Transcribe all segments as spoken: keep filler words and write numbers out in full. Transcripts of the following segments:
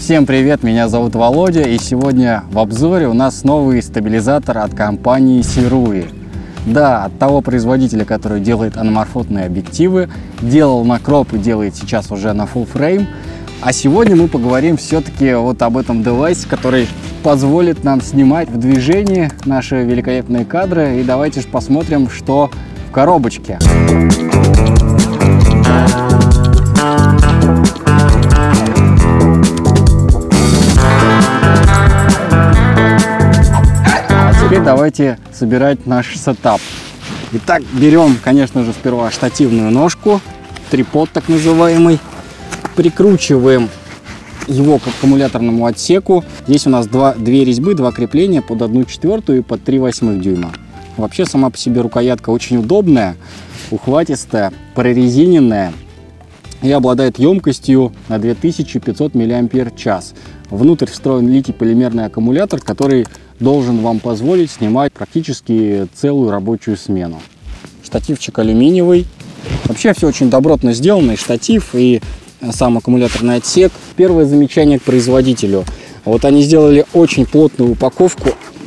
Всем привет, меня зовут Володя, и сегодня в обзоре у нас новый стабилизатор от компании Sirui. Да, от того производителя, который делает аноморфные объективы, делал на кроп и делает сейчас уже на full frame. А сегодня мы поговорим все-таки вот об этом девайсе, который позволит нам снимать в движении наши великолепные кадры. И давайте же посмотрим, что в коробочке. Теперь давайте собирать наш сетап. Итак, берем, конечно же, сперва штативную ножку, трипод так называемый, прикручиваем его к аккумуляторному отсеку. Здесь у нас два, две резьбы, два крепления под одну четвертую и под три восьмых дюйма. Вообще сама по себе рукоятка очень удобная, ухватистая, прорезиненная и обладает емкостью на две тысячи пятьсот миллиампер-час. Внутрь встроен литий-полимерный аккумулятор, который должен вам позволить снимать практически целую рабочую смену. Штативчик алюминиевый. Вообще все очень добротно сделано, и штатив, и сам аккумуляторный отсек. Первое замечание к производителю. Вот они сделали очень плотную упаковку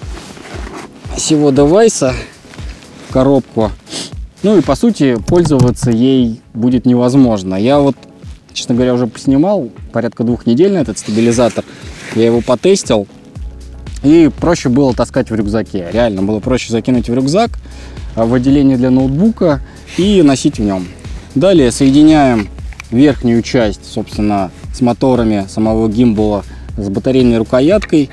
всего девайса в коробку. Ну и по сути пользоваться ей будет невозможно. Я вот, честно говоря, уже поснимал порядка двух недель на этот стабилизатор. Я его потестил. И проще было таскать в рюкзаке. Реально было проще закинуть в рюкзак, в отделение для ноутбука и носить в нем. Далее соединяем верхнюю часть, собственно, с моторами самого гимбала, с батарейной рукояткой.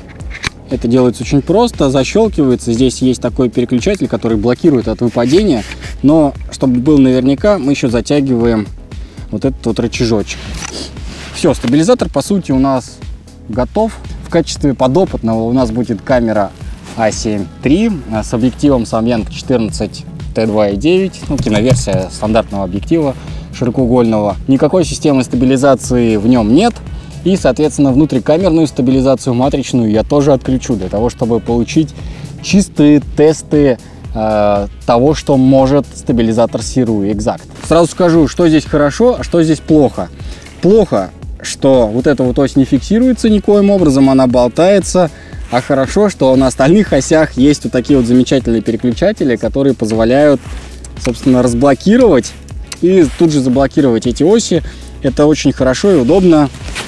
Это делается очень просто, защелкивается. Здесь есть такой переключатель, который блокирует от выпадения. Но, чтобы был наверняка, мы еще затягиваем вот этот вот рычажочек. Все, стабилизатор, по сути, у нас готов. В качестве подопытного у нас будет камера а семь три с объективом Samyang четырнадцать тэ два и девять, ну, киноверсия стандартного объектива широкоугольного. Никакой системы стабилизации в нем нет. И, соответственно, внутрикамерную стабилизацию матричную я тоже отключу, для того, чтобы получить чистые тесты э, того, что может стабилизатор Sirui Exact. Сразу скажу, что здесь хорошо, а что здесь плохо. Плохо, что вот эта вот ось не фиксируется никоим образом, она болтается. А хорошо, что на остальных осях есть вот такие вот замечательные переключатели, которые позволяют, собственно, разблокировать и тут же заблокировать эти оси. Это очень хорошо и удобно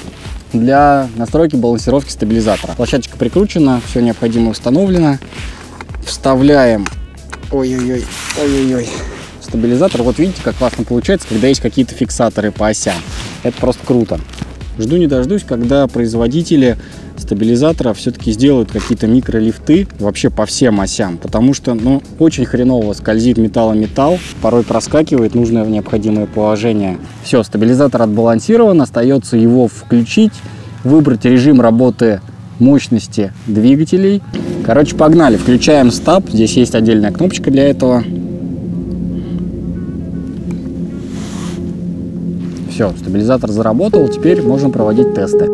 для настройки балансировки стабилизатора. Площадочка прикручена, все необходимое установлено. Вставляем ой-ой-ой, ой-ой-ой, стабилизатор. Вот видите, как классно получается, когда есть какие-то фиксаторы по осям. Это просто круто. Жду не дождусь, когда производители стабилизатора все-таки сделают какие-то микролифты вообще по всем осям, потому что, ну, очень хреново скользит металл-металл, порой проскакивает нужное необходимое положение. Все, стабилизатор отбалансирован, остается его включить, выбрать режим работы мощности двигателей. Короче, погнали, включаем стаб, здесь есть отдельная кнопочка для этого. Все, стабилизатор заработал, теперь можем проводить тесты.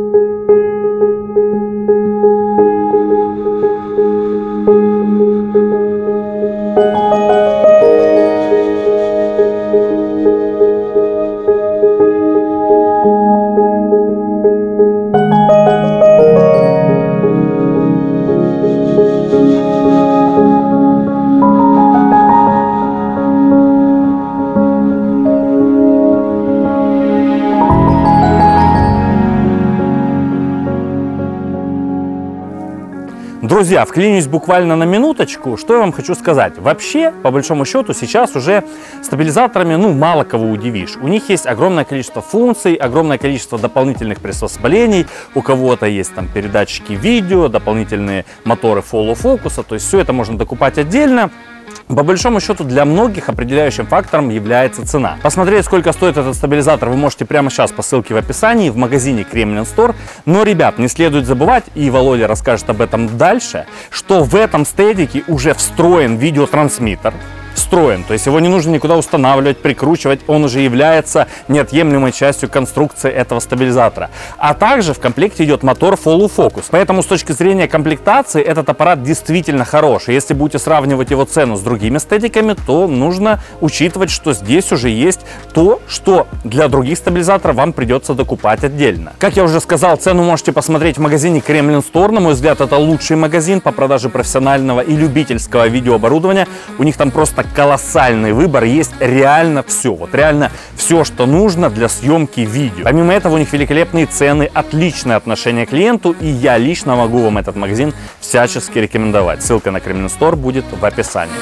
Друзья, вклинюсь буквально на минуточку. Что я вам хочу сказать? Вообще, по большому счету, сейчас уже стабилизаторами, ну, мало кого удивишь. У них есть огромное количество функций, огромное количество дополнительных приспособлений. У кого-то есть там передатчики видео, дополнительные моторы фоллоу-фокуса. То есть все это можно докупать отдельно. По большому счету, для многих определяющим фактором является цена. Посмотреть, сколько стоит этот стабилизатор, вы можете прямо сейчас по ссылке в описании в магазине Kremlin Store. Но, ребят, не следует забывать, и Володя расскажет об этом дальше, что в этом стедике уже встроен видеотрансмиттер. встроен, то есть его не нужно никуда устанавливать, прикручивать, он уже является неотъемлемой частью конструкции этого стабилизатора. А также в комплекте идет мотор Follow Focus, поэтому с точки зрения комплектации этот аппарат действительно хороший. Если будете сравнивать его цену с другими стедиками, то нужно учитывать, что здесь уже есть то, что для других стабилизаторов вам придется докупать отдельно. Как я уже сказал, цену можете посмотреть в магазине Kremlin Store. На мой взгляд, это лучший магазин по продаже профессионального и любительского видеооборудования. У них там просто колоссальный выбор, есть реально все, вот реально все, что нужно для съемки видео. Помимо этого, у них великолепные цены, отличное отношение к клиенту, и я лично могу вам этот магазин всячески рекомендовать. Ссылка на Kremlin Store будет в описании.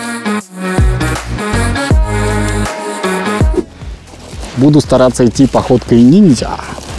Буду стараться идти походкой ниндзя.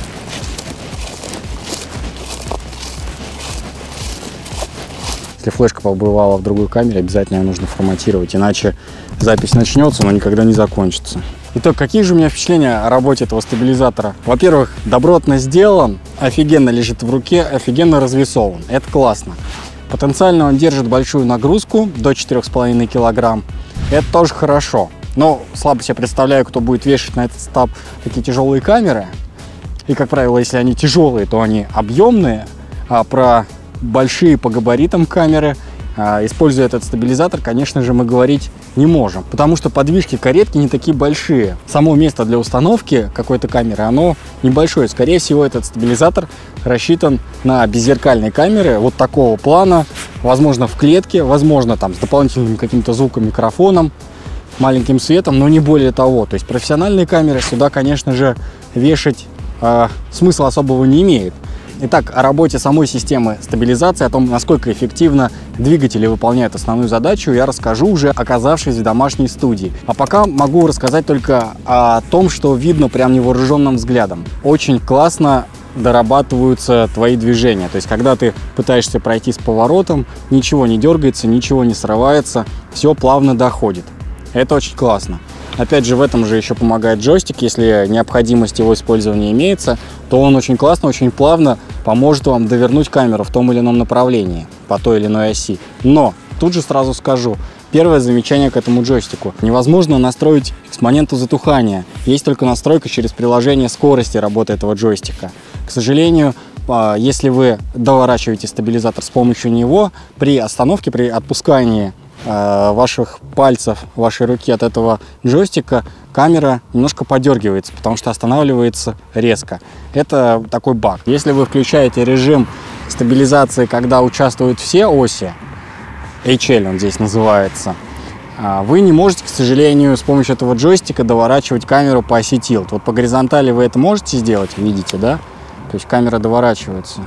Если флешка побывала в другой камере, обязательно ее нужно форматировать, иначе запись начнется, но никогда не закончится. Итак, какие же у меня впечатления о работе этого стабилизатора? Во-первых, добротно сделан, офигенно лежит в руке, офигенно развесован. Это классно. Потенциально он держит большую нагрузку, до четырёх с половиной килограмм. Это тоже хорошо. Но слабо себе представляю, кто будет вешать на этот стаб такие тяжелые камеры. И, как правило, если они тяжелые, то они объемные. А про большие по габаритам камеры, а, используя этот стабилизатор, конечно же, мы говорить не можем. Потому что подвижки каретки не такие большие. Само место для установки какой-то камеры, оно небольшое. Скорее всего, этот стабилизатор рассчитан на беззеркальные камеры вот такого плана. Возможно, в клетке, возможно, там с дополнительным каким-то звуком, микрофоном, маленьким светом, но не более того. То есть профессиональные камеры сюда, конечно же, вешать э, смысла особого не имеет. Итак, о работе самой системы стабилизации, о том, насколько эффективно двигатели выполняют основную задачу, я расскажу уже, оказавшись в домашней студии. А пока могу рассказать только о том, что видно прям невооруженным взглядом. Очень классно дорабатываются твои движения. То есть, когда ты пытаешься пройти с поворотом, ничего не дергается, ничего не срывается, все плавно доходит. Это очень классно. Опять же, в этом же еще помогает джойстик. Если необходимость его использования имеется, то он очень классно, очень плавно поможет вам довернуть камеру в том или ином направлении, по той или иной оси. Но тут же сразу скажу, первое замечание к этому джойстику. Невозможно настроить с момента затухания. Есть только настройка через приложение скорости работы этого джойстика. К сожалению, если вы доворачиваете стабилизатор с помощью него, при остановке, при отпускании ваших пальцев, вашей руки от этого джойстика, камера немножко подергивается, потому что останавливается резко. Это такой баг. Если вы включаете режим стабилизации, когда участвуют все оси, эйч эл он здесь называется, вы не можете, к сожалению, с помощью этого джойстика доворачивать камеру по оси тилт. Вот по горизонтали вы это можете сделать, видите, да? То есть камера доворачивается.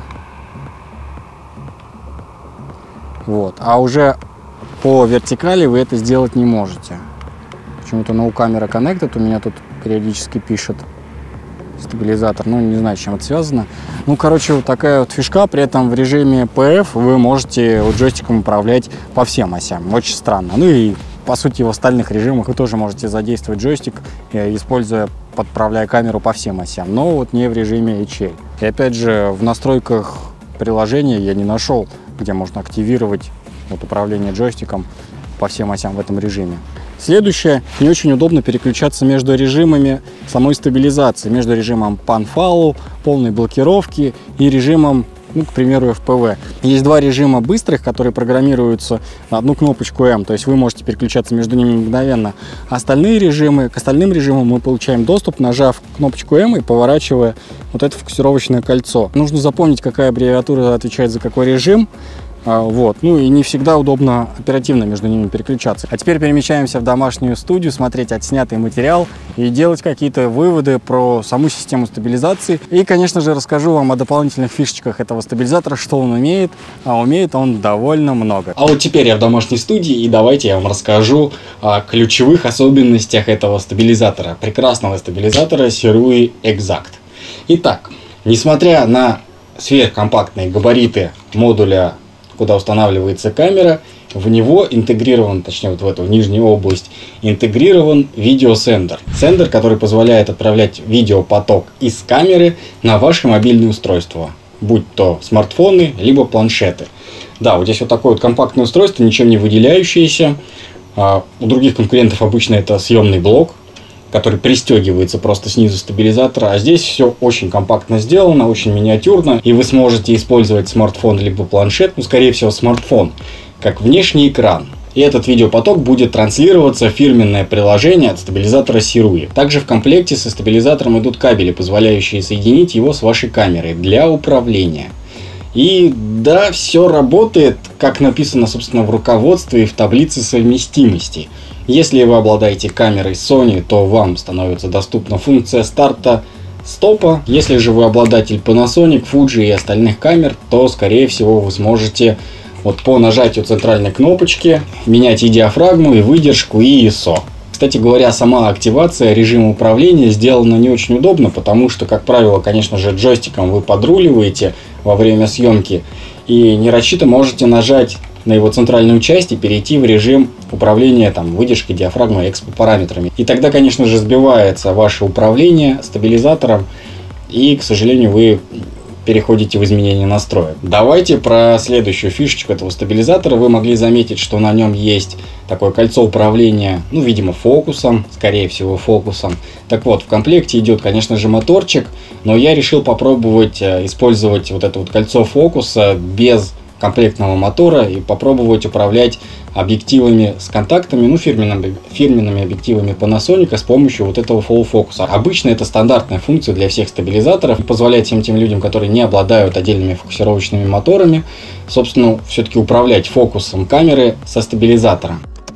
Вот. А уже по вертикали вы это сделать не можете. Почему-то No Camera Connected у меня тут периодически пишет стабилизатор. Ну, не знаю, с чем это связано. Ну, короче, вот такая вот фишка. При этом в режиме пи эф вы можете вот джойстиком управлять по всем осям. Очень странно. Ну и, по сути, в остальных режимах вы тоже можете задействовать джойстик, используя, подправляя камеру по всем осям. Но вот не в режиме эйч эл. И опять же, в настройках приложения я не нашел, где можно активировать вот управление джойстиком по всем осям в этом режиме. Следующее, не очень удобно переключаться между режимами самой стабилизации, между режимом Pan Follow, полной блокировки и режимом, ну, к примеру, эф пи ви. Есть два режима быстрых, которые программируются на одну кнопочку М, то есть вы можете переключаться между ними мгновенно. Остальные режимы, к остальным режимам мы получаем доступ, нажав кнопочку М и поворачивая вот это фокусировочное кольцо. Нужно запомнить, какая аббревиатура отвечает за какой режим. Вот. Ну и не всегда удобно оперативно между ними переключаться. А теперь перемещаемся в домашнюю студию, смотреть отснятый материал и делать какие-то выводы про саму систему стабилизации. И, конечно же, расскажу вам о дополнительных фишечках этого стабилизатора, что он умеет, а умеет он довольно много. А вот теперь я в домашней студии, и давайте я вам расскажу о ключевых особенностях этого стабилизатора, прекрасного стабилизатора Sirui Exact. Итак, несмотря на сверхкомпактные габариты модуля, куда устанавливается камера, в него интегрирован, точнее вот в эту нижнюю область, интегрирован видеосендер. Сендер, который позволяет отправлять видеопоток из камеры на ваши мобильные устройства, будь то смартфоны, либо планшеты. Да, вот здесь вот такое вот компактное устройство, ничем не выделяющееся. А у других конкурентов обычно это съемный блок, который пристегивается просто снизу стабилизатора, а здесь все очень компактно сделано, очень миниатюрно, и вы сможете использовать смартфон либо планшет, ну скорее всего смартфон, как внешний экран. И этот видеопоток будет транслироваться в фирменное приложение от стабилизатора Sirui. Также в комплекте со стабилизатором идут кабели, позволяющие соединить его с вашей камерой для управления. И да, все работает, как написано, собственно, в руководстве и в таблице совместимости. Если вы обладаете камерой Sony, то вам становится доступна функция старта стопа. Если же вы обладатель Panasonic, Fuji и остальных камер, то, скорее всего, вы сможете вот по нажатию центральной кнопочки менять и диафрагму, и выдержку, и ай эс о. Кстати говоря, сама активация режима управления сделана не очень удобно, потому что, как правило, конечно же, джойстиком вы подруливаете во время съемки и нарочито можете нажать на его центральную часть и перейти в режим управления там, выдержкой, диафрагмой, экспо параметрами. И тогда, конечно же, сбивается ваше управление стабилизатором, и, к сожалению, вы переходите в изменение настроек. Давайте про следующую фишечку этого стабилизатора. Вы могли заметить, что на нем есть такое кольцо управления, ну, видимо, фокусом, скорее всего, фокусом. Так вот, в комплекте идет, конечно же, моторчик, но я решил попробовать использовать вот это вот кольцо фокуса без комплектного мотора и попробовать управлять объективами с контактами, ну, фирменными, фирменными объективами Panasonic с помощью вот этого Follow фокуса. Обычно это стандартная функция для всех стабилизаторов и позволяет всем тем людям, которые не обладают отдельными фокусировочными моторами, собственно, все-таки управлять фокусом камеры со стабилизатором.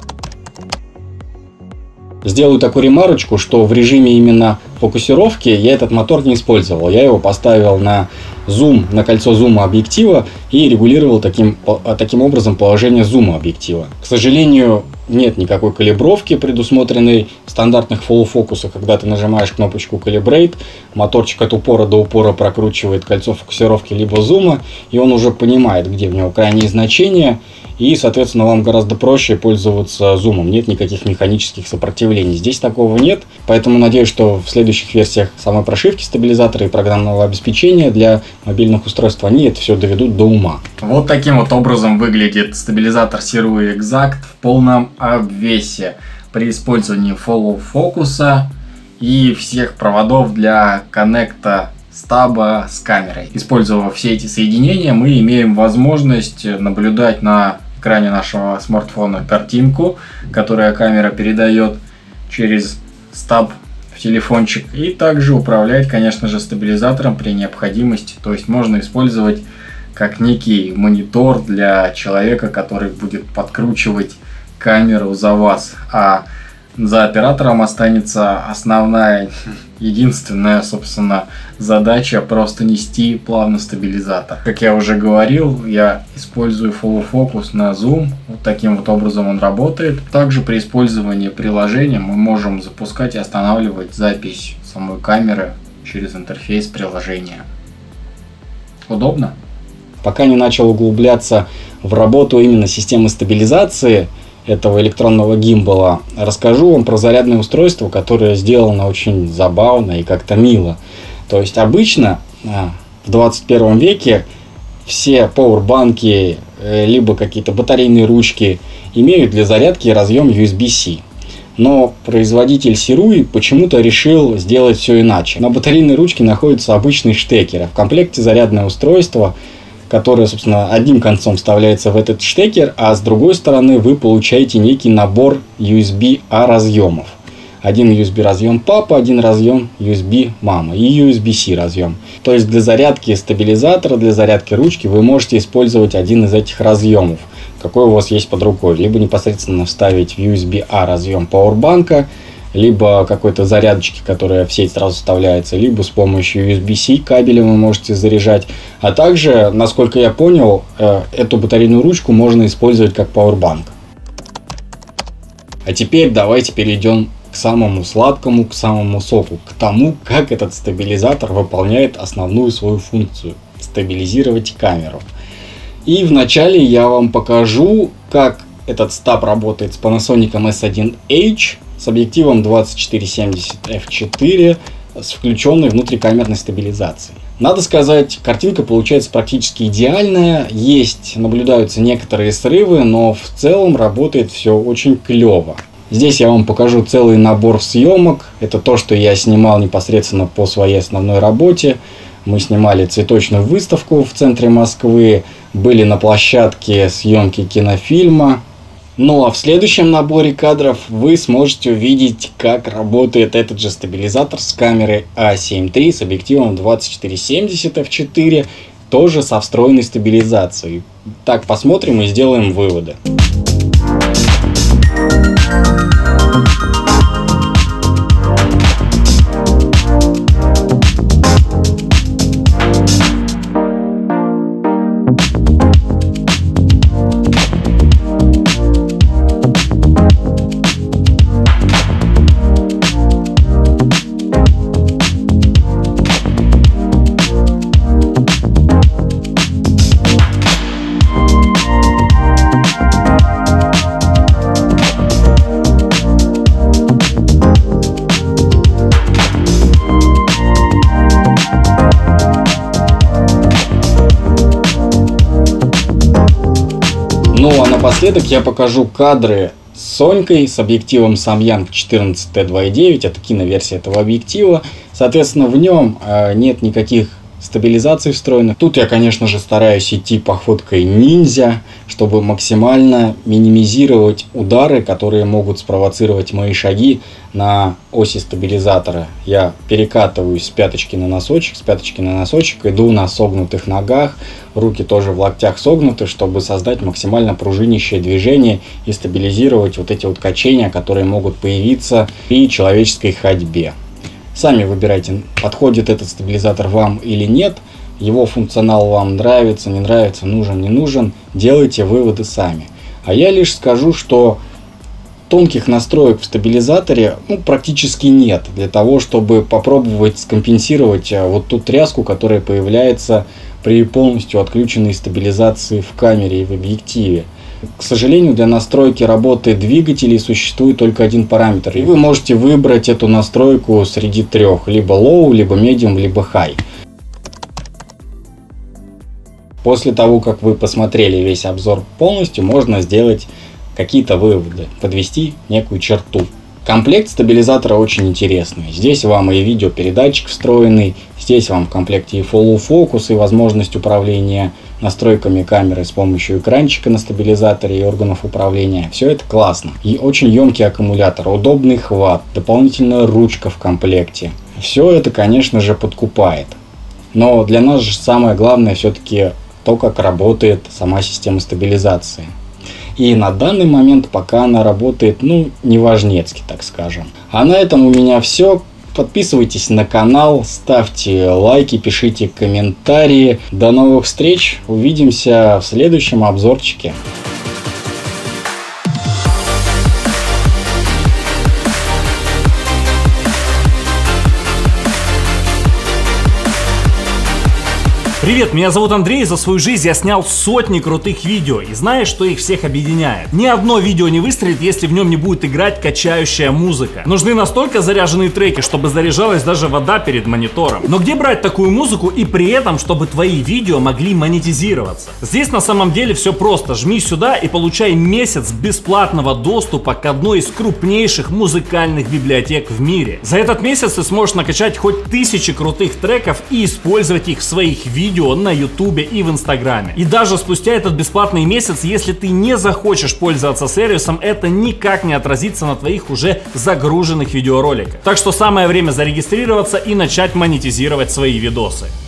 Сделаю такую ремарочку, что в режиме именно фокусировки я этот мотор не использовал. Я его поставил на зум, на кольцо зума объектива и регулировал таким, таким образом положение зума объектива. К сожалению, нет никакой калибровки, предусмотренной в стандартных фоллоу-фокусах. Когда ты нажимаешь кнопочку Calibrate, моторчик от упора до упора прокручивает кольцо фокусировки либо зума, и он уже понимает, где в него крайние значения, и, соответственно, вам гораздо проще пользоваться зумом. Нет никаких механических сопротивлений. Здесь такого нет, поэтому надеюсь, что в следующих версиях самой прошивки стабилизатора и программного обеспечения для мобильных устройств они это все доведут до ума. Вот таким вот образом выглядит стабилизатор Sirui Exact в полном обвесе при использовании Follow фокуса и всех проводов для коннекта стаба с камерой. Используя все эти соединения, мы имеем возможность наблюдать на экране нашего смартфона картинку, которую камера передает через стаб в телефончик, и также управлять, конечно же, стабилизатором при необходимости. То есть можно использовать как некий монитор для человека, который будет подкручивать камеру за вас, а за оператором останется основная, единственная, собственно, задача просто нести плавно стабилизатор. Как я уже говорил, я использую Follow фокус на зум. Вот таким вот образом он работает. Также при использовании приложения мы можем запускать и останавливать запись самой камеры через интерфейс приложения. Удобно? Пока не начал углубляться в работу именно системы стабилизации этого электронного гимбала, расскажу вам про зарядное устройство, которое сделано очень забавно и как-то мило. То есть обычно в двадцать первом веке все пауэрбанки либо какие-то батарейные ручки имеют для зарядки разъем ю эс би си. Но производитель Sirui почему-то решил сделать все иначе. На батарейной ручке находится обычный штекер, а в комплекте зарядное устройство, которое, собственно, одним концом вставляется в этот штекер, а с другой стороны вы получаете некий набор ю эс би-A разъемов. Один ю эс би разъем папа, один разъем ю эс би мама и ю эс би-C разъем. То есть для зарядки стабилизатора, для зарядки ручки вы можете использовать один из этих разъемов, какой у вас есть под рукой. Либо непосредственно вставить в ю эс би-A разъем пауэрбанка, либо какой-то зарядочки, которая в сеть сразу вставляется, либо с помощью ю эс би-C кабеля вы можете заряжать. А также, насколько я понял, эту батарейную ручку можно использовать как пауэрбанк. А теперь давайте перейдем к самому сладкому, к самому соку, к тому, как этот стабилизатор выполняет основную свою функцию – стабилизировать камеру. И вначале я вам покажу, как этот стаб работает с Panasonic эс один эйч, с объективом двадцать четыре семьдесят эф четыре, с включенной внутрикамерной стабилизацией. Надо сказать, картинка получается практически идеальная, есть, наблюдаются некоторые срывы, но в целом работает все очень клево. Здесь я вам покажу целый набор съемок, это то, что я снимал непосредственно по своей основной работе. Мы снимали цветочную выставку в центре Москвы, были на площадке съемки кинофильма. Ну а в следующем наборе кадров вы сможете увидеть, как работает этот же стабилизатор с камерой а семь три с объективом двадцать четыре семьдесят эф четыре, тоже со встроенной стабилизацией. Так, посмотрим и сделаем выводы. Ну а напоследок я покажу кадры с Сонькой, с объективом Samyang четырнадцать тэ два и девять, это киноверсия этого объектива. Соответственно, в нем э, нет никаких стабилизаций встроенных. Тут я, конечно же, стараюсь идти походкой ниндзя, чтобы максимально минимизировать удары, которые могут спровоцировать мои шаги на оси стабилизатора. Я перекатываюсь с пяточки на носочек, с пяточки на носочек, иду на согнутых ногах, руки тоже в локтях согнуты, чтобы создать максимально пружинящее движение и стабилизировать вот эти вот качения, которые могут появиться при человеческой ходьбе. Сами выбирайте, подходит этот стабилизатор вам или нет, его функционал вам нравится, не нравится, нужен, не нужен, делайте выводы сами. А я лишь скажу, что тонких настроек в стабилизаторе ну, практически нет, для того, чтобы попробовать скомпенсировать вот ту тряску, которая появляется при полностью отключенной стабилизации в камере и в объективе. К сожалению, для настройки работы двигателей существует только один параметр, и вы можете выбрать эту настройку среди трех, либо low, либо medium, либо high. После того, как вы посмотрели весь обзор полностью, можно сделать какие-то выводы, подвести некую черту. Комплект стабилизатора очень интересный. Здесь вам и видеопередатчик встроенный, здесь вам в комплекте и follow focus, и возможность управления настройками камеры с помощью экранчика на стабилизаторе и органов управления. Все это классно. И очень емкий аккумулятор, удобный хват, дополнительная ручка в комплекте. Все это, конечно же, подкупает. Но для нас же самое главное все-таки то, как работает сама система стабилизации. И на данный момент пока она работает, ну, неважнецки, так скажем. А на этом у меня все. Подписывайтесь на канал, ставьте лайки, пишите комментарии. До новых встреч. Увидимся в следующем обзорчике. Привет, меня зовут Андрей, за свою жизнь я снял сотни крутых видео, и знаешь, что их всех объединяет? Ни одно видео не выстрелит, если в нем не будет играть качающая музыка. Нужны настолько заряженные треки, чтобы заряжалась даже вода перед монитором. Но где брать такую музыку и при этом, чтобы твои видео могли монетизироваться? Здесь на самом деле все просто, жми сюда и получай месяц бесплатного доступа к одной из крупнейших музыкальных библиотек в мире. За этот месяц ты сможешь накачать хоть тысячи крутых треков и использовать их в своих видео на ютубе и в инстаграме. И даже спустя этот бесплатный месяц, если ты не захочешь пользоваться сервисом, это никак не отразится на твоих уже загруженных видеороликах. Так что самое время зарегистрироваться и начать монетизировать свои видосы.